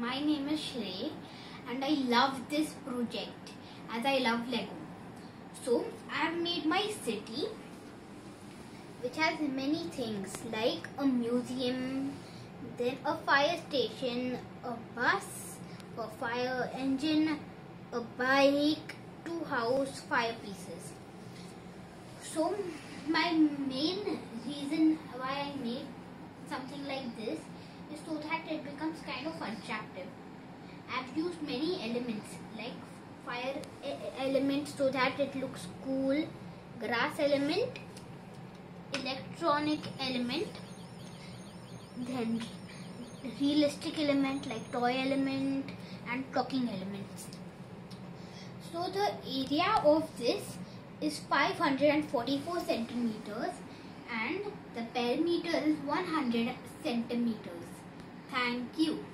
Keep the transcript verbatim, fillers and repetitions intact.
my name is Shrey and I love this project as I love Lego. So I have made my city which has many things like a museum, then a fire station, a bus, a fire engine, a bike, two house fireplaces. So my main reason why I made something like this is so that it becomes kind of attractive. I've used many elements like fire e element so that it looks cool, grass element, electronic element, then realistic element like toy element and talking elements. So the area of this is five hundred forty-four centimeters and the perimeter is one hundred centimeters. Thank you.